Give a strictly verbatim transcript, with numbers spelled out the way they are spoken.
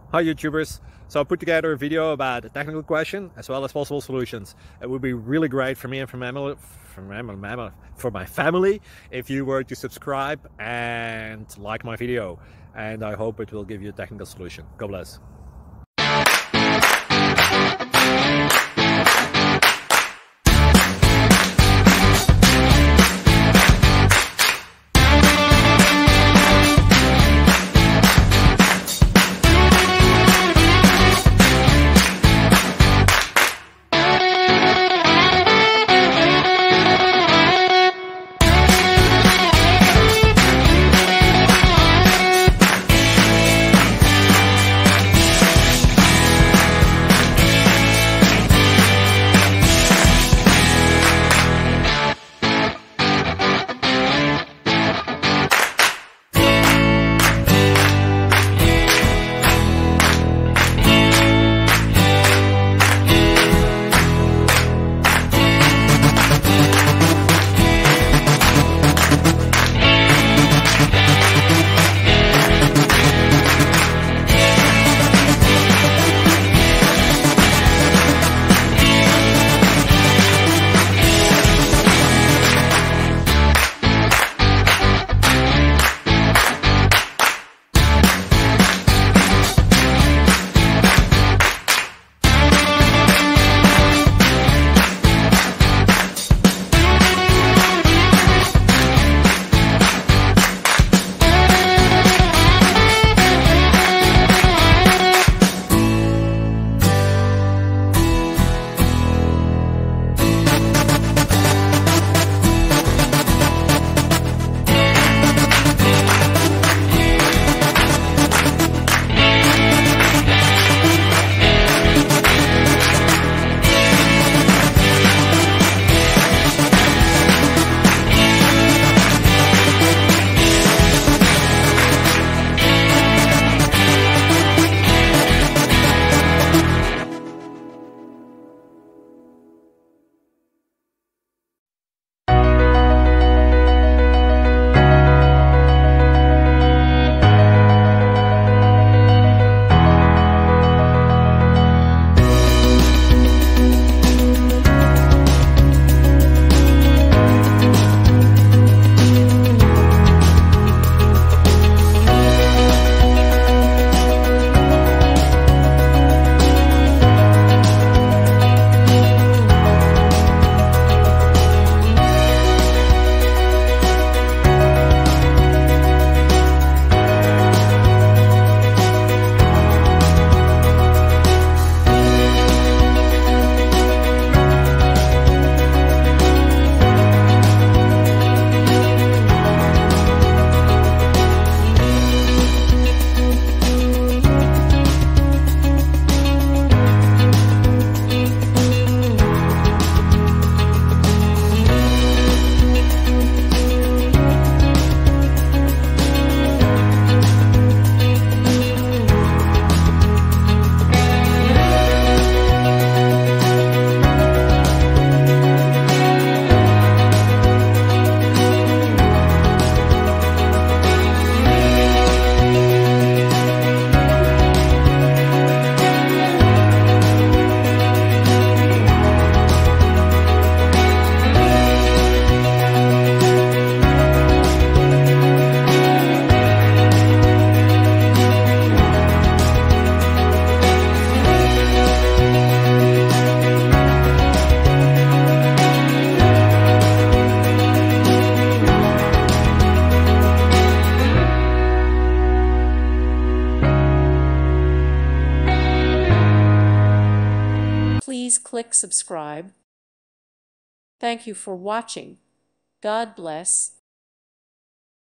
Hi YouTubers! So I put together a video about a technical question as well as possible solutions. It would be really great for me and for my family, for my, for my family if you were to subscribe and like my video, and I hope it will give you a technical solution. God bless. Please click subscribe. Thank you for watching. God bless.